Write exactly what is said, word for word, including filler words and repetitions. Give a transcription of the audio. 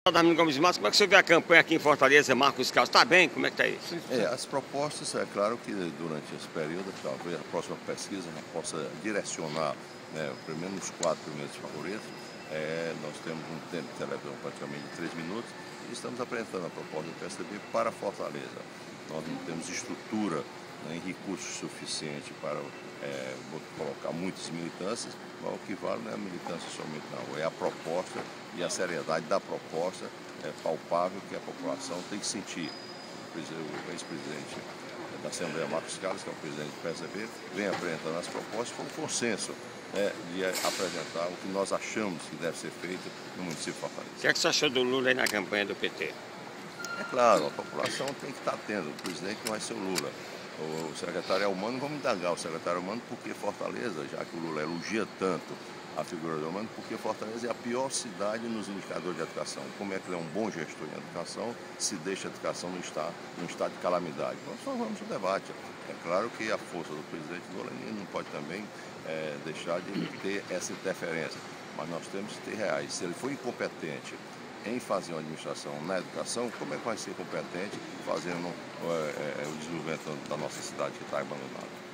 Adamino Gomes Matos, como é que você vê a campanha aqui em Fortaleza, Marcos Carlos? Está bem? Como é que está isso? É, as propostas, é claro que durante esse período, talvez a próxima pesquisa já possa direcionar, né, pelo menos os quatro primeiros favoritos. É, nós temos um tempo de televisão praticamente de três minutos e estamos apresentando a proposta do P S D B para Fortaleza. Nós não temos estrutura nem recursos suficientes para é, colocar muitas militâncias, mas o que vale não é a militância somente não, é a proposta e a seriedade da proposta é palpável que a população tem que sentir. O ex-presidente da Assembleia, Marcos Carlos, que é o presidente do P S D B, vem apresentando as propostas com consenso, né, de apresentar o que nós achamos que deve ser feito no município de Fortaleza. O que é que você achou do Lula aí na campanha do P T? É claro, a população tem que estar atenta, o presidente não vai ser o Lula. O secretário é humano, vamos indagar o secretário humano porque Fortaleza, já que o Lula elogia tanto a figura do humano, porque Fortaleza é a pior cidade nos indicadores de educação. Como é que ele é um bom gestor em educação se deixa a educação no estado, no estado de calamidade? Nós só vamos no debate. É claro que a força do presidente Lula não pode também é, deixar de ter essa interferência, mas nós temos que ter reais. Se ele for incompetente em fazer uma administração na educação, como é que vai ser competente fazendo é, é, o desenvolvimento da nossa cidade que está abandonada?